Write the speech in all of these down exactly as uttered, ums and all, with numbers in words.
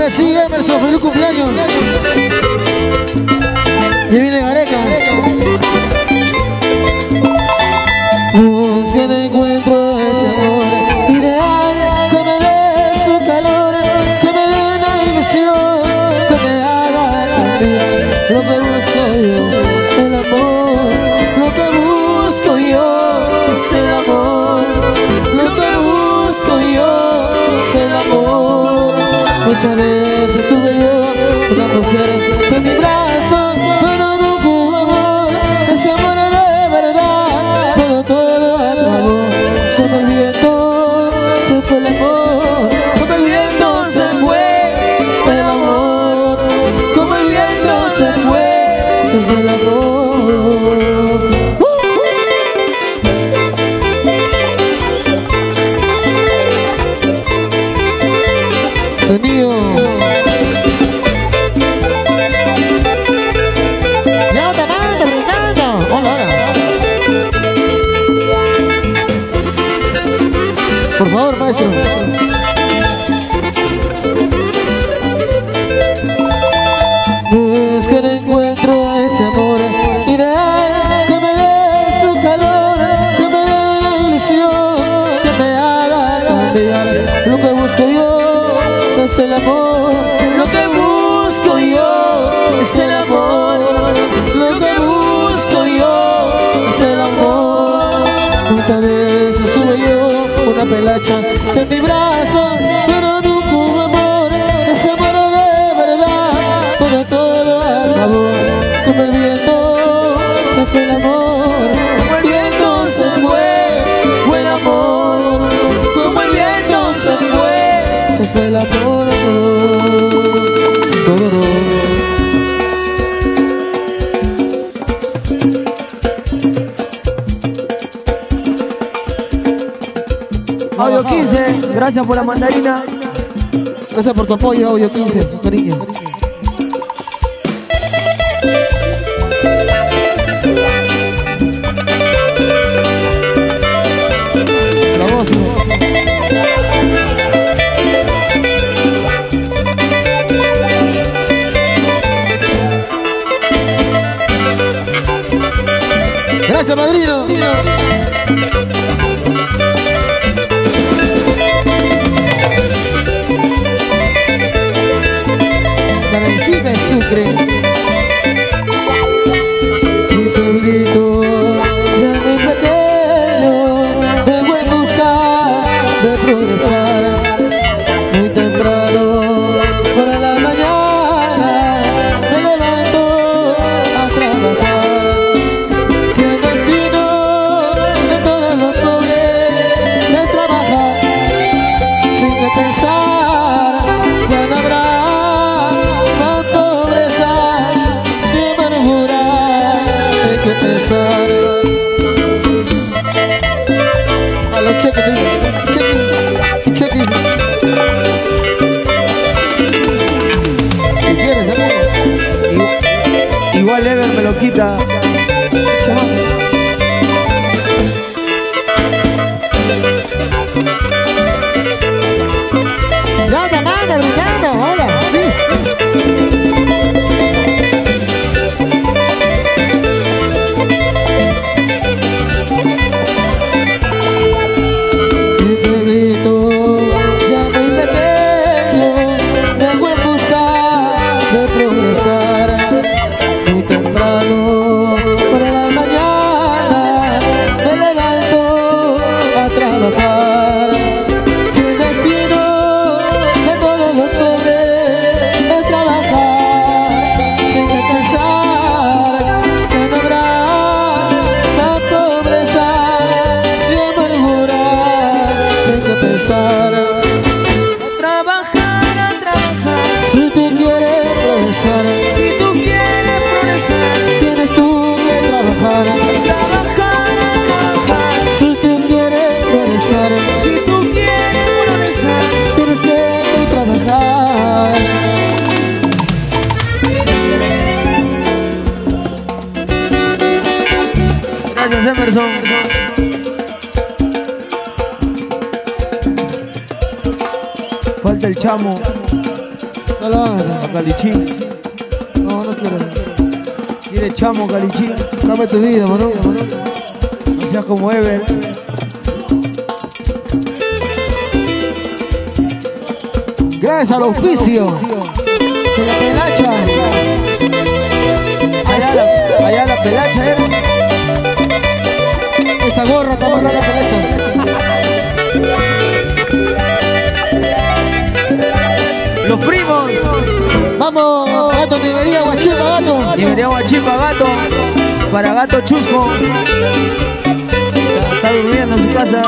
Ahora sí, Emerson, feliz cumpleaños. Y viene Gareca. Busca en encuentro ese amor ideal que me dé su calor, que me dé una ilusión, que me haga cambiar lo que busco yo, el amor. Lo que busco yo es el amor. Lo que busco yo es el amor. Muchas veces tuve yo una mujer en mis brazos, pero nunca hubo amor, ese amor de verdad. Todo, todo acabó, como el viento se fue el amor, como el viento se fue el amor, como el viento se fue, se fue el amor. Sonido. Ya te mando brindando. Hola, hola. Por favor, maestro. Busca en encuentro ese amor ideal que me dé su calor, que me dé una ilusión, que me haga cambiar lo que busco yo. Es el amor, lo que busco yo es el amor, lo que busco yo es el amor. Muchas veces tuve yo una pelacha en mi brazo, pero nunca hubo amor, ese amor de verdad. Todo, todo acabó, como el viento se fue el amor, como el viento se fue, fue el amor, como el viento se fue, se fue el amor. Audio quince, gracias por la mandarina. Gracias por tu apoyo, Audio quince, cariño. La voz, gracias, padrino. Naranjita de Sucre. Mi pueblito, ya muy pequeño, vengo en busca de progresar. Muy temprano, por la mañana, me levanto a trabajar. Si el destino de todos los pobres es trabajar, sin que pensar, ya no habrá más pobreza ni amargura. Hay que pensar. A los cheques, cheques, cheques. Si quieres, amigo. Igual Ever me lo quita. Ya te manda brindando, hola. Sí. Mi pueblito, ya muy pequeño, vengo en busca de progresar. Muy temprano, por la mañana, me levanto a trabajar. Si el destino de todos los pobres es trabajar, sin que pensar, que no habrá más pobreza ni amargura. Hay que pensar. A trabajar, a trabajar. Si tú quieres progresar, Si tú quieres progresar, tienes tú que trabajar. trabajar, a trabajar. Si tú quieres progresar, Si tú quieres progresar, tienes que trabajar. gracias Emerson. Falta el chamo. No lo hagas. A Calichín. No, no quiero. Quiere chamo Calichín. Dame tu vida, mano. No seas como Ever. Gracias al oficio de la pelacha. Allá la, allá la pelacha era. Esa gorra está más la pelacha. Los primos. Vamos, gato, Nivería, Guachipa, gato. Nivería, Guachipa, gato. Para Gato Chusco. Está, está durmiendo en su casa.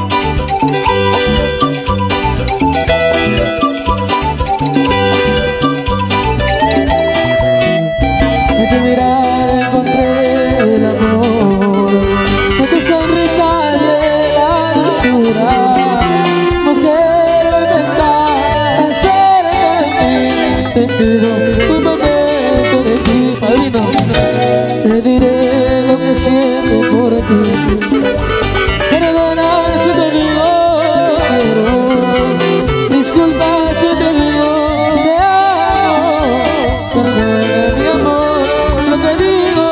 En tu mirada encontré el amor, en tu sonrisa de la dulzura. Mujer, ¿dónde estás? Tan cerca de mí. Te pido un momento de ti, padrino. Te diré lo que siento por ti. Perdona si te digo no quiero. Disculpa si te digo te amo. Perdona mi amor, lo que digo.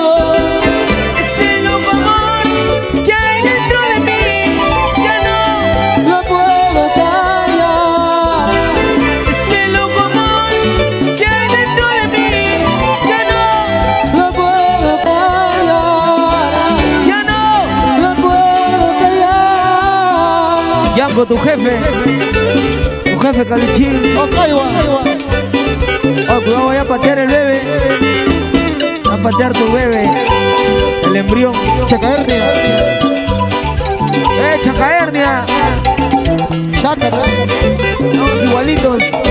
Ese loco amor que hay dentro de mí, ya no Lo puedo callar. Este loco amor que hay dentro de mí, ya no Lo puedo callar. Ya no Lo puedo callar. Yanko, tu jefe. Tu jefe Calichín. Ok, va. Oh, cuidado, voy a patear el bebé. Va a patear tu bebé. El embrión. Chaca hernia. ¡Eh, chaca hernia! Chaca, Todos igualitos.